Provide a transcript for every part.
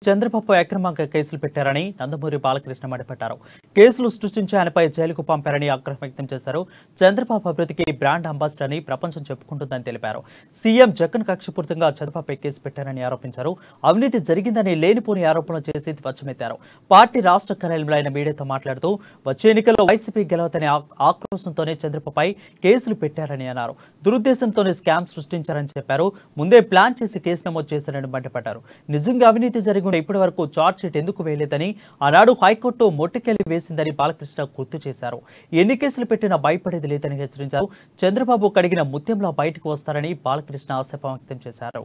చంద్రబాబు అక్రమంగా కేసులు పెట్టారని నందమూరి బాలకృష్ణ మండిపడ్డారు. కేసులు సృష్టించి ఆయనపై జైలుకు పంపారని ఆగ్రహం వ్యక్తం చేశారు. చంద్రబాబు అభివృద్ధికి బ్రాండ్ అంబాసిడర్ అని ప్రపంచం చెప్పుకుంటుందని తెలిపారు. సీఎం జగన్ కక్షపూర్తంగా చంద్రబాబుపై కేసు పెట్టారని ఆరోపించారు. అవినీతి జరిగిందని లేనిపోని ఆరోపణలు చేసి ధ్వజమెత్తారు. పార్టీ రాష్ట్ర కార్యాలయంలో ఆయన మీడియాతో మాట్లాడుతూ వచ్చే ఎన్నికల్లో వైసీపీ గెలవతనే ఆక్రోశంతోనే చంద్రబాబుపై కేసులు పెట్టారని అన్నారు. దురుద్దేశంతోనే స్కామ్ సృష్టించారని చెప్పారు. ముందే ప్లాన్ చేసి కేసు నమోదు చేశారని మండిపడ్డారు. నిజంగా అవినీతి జరిగిన ఇప్పటి వరకు చార్జ్ షీట్ ఎందుకు వేయలేదని, ఆనాడు హైకోర్టు మొట్టికెళ్లి వేసిందని బాలకృష్ణ గుర్తు చేశారు. ఎన్ని కేసులు పెట్టినా భయపడేది లేదని హెచ్చరించారు. చంద్రబాబు కడిగిన ముత్యంలా బయటకు వస్తారని బాలకృష్ణ ఆశాభావం వ్యక్తం చేశారు.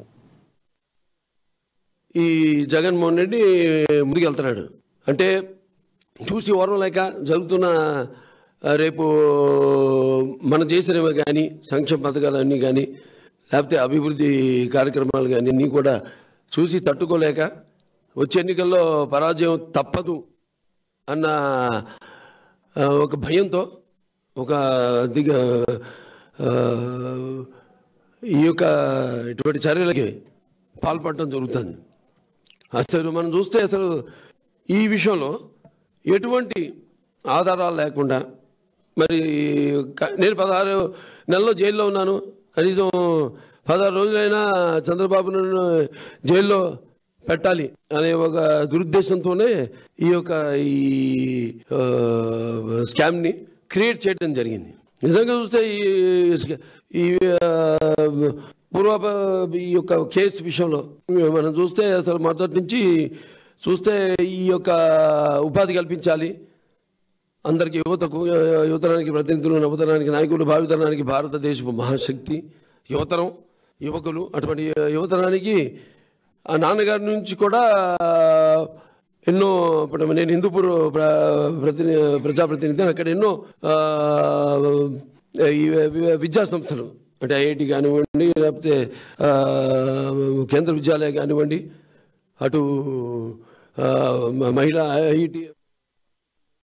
ఈ జగన్మోహన్ రెడ్డి ముందుకెళ్తున్నాడు అంటే చూసి ఓర్వం లేక జరుగుతున్న రేపు మనం చేసినవి కానీ సంక్షేమ పథకాలన్నీ కానీ లేకపోతే అభివృద్ధి కార్యక్రమాలు కానీ అన్నీ కూడా చూసి తట్టుకోలేక వచ్చే ఎన్నికల్లో పరాజయం తప్పదు అన్న ఒక భయంతో ఒక ఈ యొక్క ఇటువంటి చర్యలకి పాల్పడటం జరుగుతుంది. అసలు మనం చూస్తే అసలు ఈ విషయంలో ఎటువంటి ఆధారాలు లేకుండా మరి నేను 16 నెలల్లో జైల్లో ఉన్నాను, కనీసం 16 రోజులైనా చంద్రబాబును జైల్లో పెట్టాలి అనే ఒక దురుద్దేశంతోనే ఈ యొక్క స్కామ్ని క్రియేట్ చేయడం జరిగింది. నిజంగా చూస్తే ఈ ఈ యొక్క కేసు విషయంలో మనం చూస్తే అసలు మొదటి నుంచి చూస్తే ఈ యొక్క ఉపాధి కల్పించాలి అందరికీ, యువతరానికి ప్రతినిధులు, నవతరానికి నాయకులు, భావితరానికి భారతదేశపు మహాశక్తి యువతరం, యువకులు. అటువంటి యువతరానికి ఆ నాన్నగారి నుంచి కూడా ఎన్నో, ఇప్పుడు నేను హిందూపూర్ ప్రజాప్రతినిధి, అక్కడ ఎన్నో విద్యా సంస్థలు అంటే ఐఐటి కానివ్వండి, లేకపోతే కేంద్ర విద్యాలయం కానివ్వండి, అటు మహిళా ఐఐటి